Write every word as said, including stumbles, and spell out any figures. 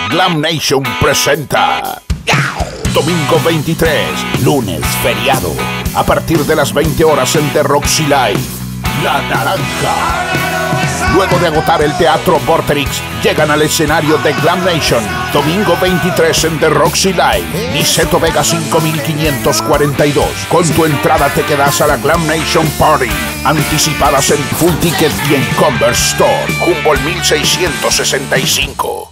Glam Nation presenta domingo veintitrés, lunes feriado, a partir de las veinte horas en The Roxy Live, La Naranja. Luego de agotar el Teatro Vorterix, llegan al escenario de Glam Nation. Domingo veintitrés en The Roxy Live. Niceto Vega cinco mil quinientos cuarenta y dos. Con tu entrada te quedas a la Glam Nation Party. Anticipadas en Full Ticket y en Converse Store. Humboldt mil seiscientos sesenta y cinco.